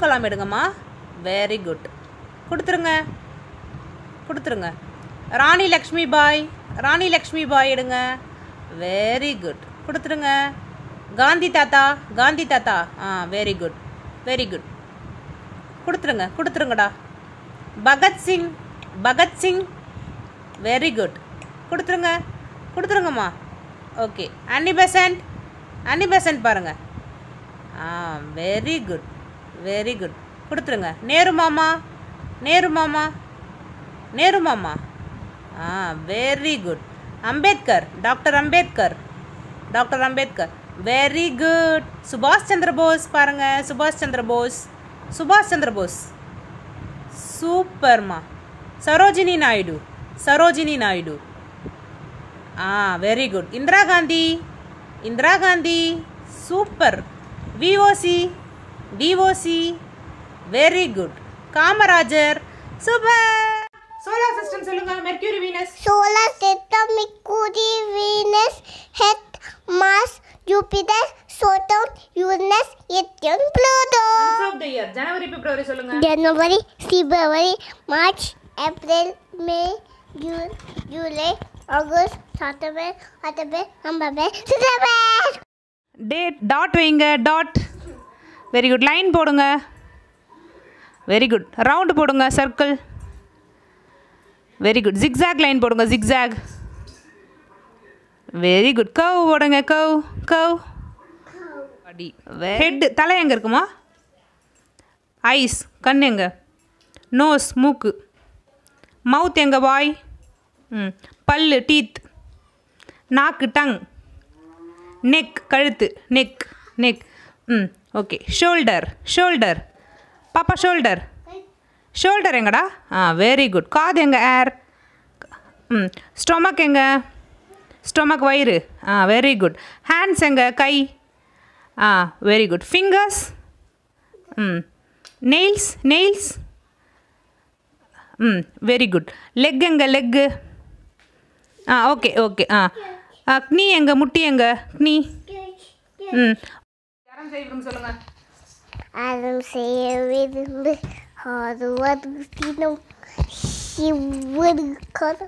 Kalam எடுங்கம்மா. Very good. கொடுத்துருங்க கொடுத்துருங்க. ராணி லக்ஷ்மி பாய், ராணி லக்ஷ்மி பாய் எடுங்க. Very good. கொடுத்துருங்க. காந்தி தாத்தா, காந்தி தாத்தா. Very good very good. கொடுத்துருங்க கொடுத்துருங்கடா. பகத்சிங், பகத்சிங். Very good. கொடுத்துருங்க கொடுத்துருங்கம்மா. Okay. Annie Besant, Annie Besant பாருங்கள். Very good very good. கொடுத்துருங்க. நேரு மாமா, நேரு மாமா, நேரு மாமா. Very good. Ambedkar, doctor Ambedkar, doctor Ambedkar. Very good. சுபாஷ் சந்திர போஸ் பாருங்கள். சுபாஷ் சந்திர போஸ், சுபாஷ் சந்திர போஸ். சூப்பர்மா. Sarojini Naidu, Sarojini Naidu. Very good. Indira Gandhi, Indira Gandhi. Super. VOC, DOC. Very good. Kamarajar. Super. Solar system சொல்லுங்க. Mercury, Venus. Solar system Mercury, Venus, Earth, Mars, Jupiter, Saturn, Uranus, Neptune, Pluto. Months of the year. January, February சொல்லுங்க. January, February, March, April, May, June, July, August, September, October, November, December. Date dot வைங்க. Dot. Very good. Line போடுங்க. Very good. Round போடுங்க. Circle. Very good. Zigzag line போடுங்க. Zigzag. Very good. Cow போடுங்க. Cow, கவ். அடி. Head, தலை எங்கே இருக்குமா? Ice, கண் எங்க? நோஸ், மூக்கு. மவுத் எங்கே? வாய். பல்லு, டீத். நாக்கு, டங். நெக், கழுத்து. Neck, neck. Okay. Shoulder, shoulder. பாப்பா ஷோல்டர், ஷோல்டர் எங்கடா? Very good. காது எங்க? ஏர். ஸ்டொமக் எங்க? ஸ்டொமக், வயிறு. Very good. ஹேண்ட்ஸ் எங்க? கை. Very good. Fingers. Nails, nails. Very good. Leg எங்க? லெக்கு. Okay okay. knee எங்க? முட்டி எங்க? knee. யாரும் செய்ய விரும்பு சொல்லுங்க. யாரும் செய்ய விரும்பு ஆறுவது தினம் சிவருக்கான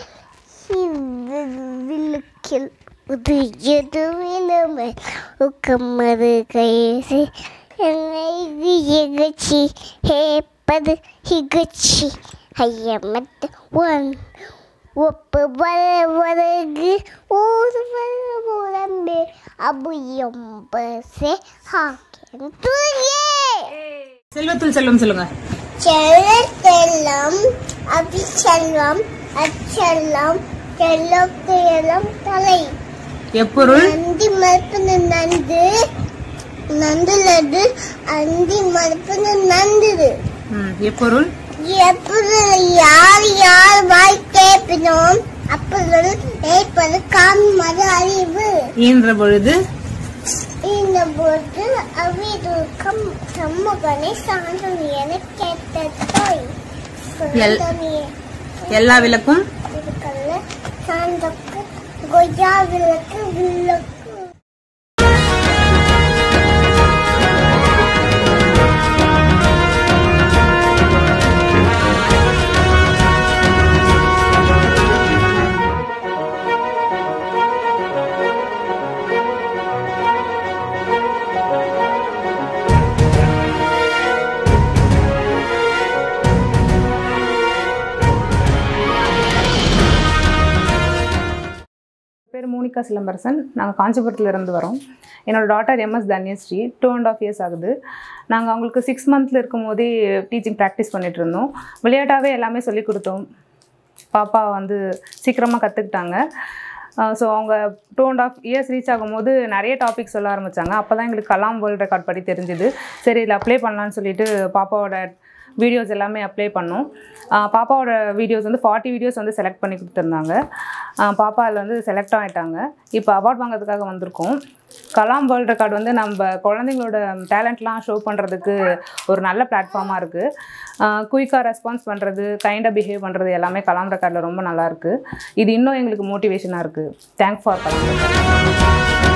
சிவவிளக்கில் உதயது விளமை உக்கமது கைசி என்னை எகச்சி ஹேப்பது ஹிகச்சி ஐயமத்து ஒன் ஒப்பு வரகு ஊர் வரம்பே அபுயம்பசே ஹாக்கன் துயே. செல்வத்தில் செல்வம் சொல்லுங்க. செல்லம் அபிச்செல்வம் அச்செல்லம் செல்லோக்கையெல்லாம் தலை. எப்பொருள்? நந்தி மறுப்பு நந்து நந்துலது அந்தி மறுப்பு நந்துது. எப்பொருள்? எப்பொருள் யார் யார் வாய் கேட்பினோம் அப்பொருள் ஏற்பது காண்மது அறிவு. ஈன்ற பொழுது இந்த போது அவிதுக்கம் சமூகனை சாந்தம் என கேட்டதாய் எல்லா விளக்கும் இருக்கல்ல சாந்தக்கு கொய்யா விளக்கு விளக்கு. பேர் மோனிகா சிலம்பரசன். நாங்கள் காஞ்சிபுரத்துலேருந்து வரோம். என்னோடய டாட்டர் MS தன்யஸ்ரீ 2.5 years ஆகுது. நாங்கள் அவங்களுக்கு 6 months இருக்கும் போதே டீச்சிங் ப்ராக்டிஸ் பண்ணிகிட்டு இருந்தோம். விளையாட்டாகவே எல்லாமே சொல்லிக் கொடுத்தோம். பாப்பா வந்து சீக்கிரமாக கற்றுக்கிட்டாங்க. ஸோ அவங்க 2.5 years ரீச் ஆகும்போது நிறைய டாபிக் சொல்ல ஆரம்பித்தாங்க. அப்போ தான் எங்களுக்கு கலாம் வேர்ல்ட் ரெக்கார்ட் படி தெரிஞ்சுது. சரி இதில் அப்ளை பண்ணலான்னு சொல்லிட்டு பாப்பாவோட வீடியோஸ் எல்லாமே அப்ளை பண்ணோம். பாப்பாவோட வீடியோஸ் வந்து 40 வீடியோஸ் வந்து செலக்ட் பண்ணி கொடுத்துருந்தாங்க. பாப்பா அதில் வந்து செலக்ட் ஆகிட்டாங்க. இப்போ அவார்ட் வாங்கிறதுக்காக வந்திருக்கோம். கலாம் வேர்ல்ட் ரெக்கார்ட் வந்து நம்ம குழந்தைங்களோட டேலண்ட்லாம் ஷோ பண்ணுறதுக்கு ஒரு நல்ல பிளாட்ஃபார்மாக இருக்குது. குயிக்காக ரெஸ்பான்ஸ் பண்ணுறது, கைண்டாக பிஹேவ் பண்ணுறது எல்லாமே கலாம் ரெக்கார்டில் ரொம்ப நல்லாயிருக்கு. இது இன்னும் எங்களுக்கு மோட்டிவேஷனாக இருக்குது. Thanks for Kalam.